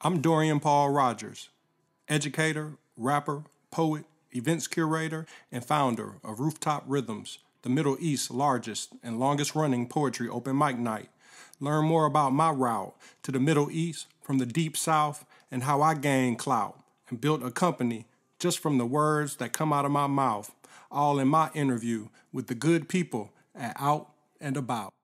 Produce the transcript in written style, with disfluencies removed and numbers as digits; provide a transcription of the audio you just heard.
I'm Dorian Paul Rogers, educator, rapper, poet, events curator, and founder of Rooftop Rhythms, the Middle East's largest and longest-running poetry open mic night. Learn more about my route to the Middle East from the Deep South and how I gained clout and built a company just from the words that come out of my mouth, all in my interview with the good people at Out and About.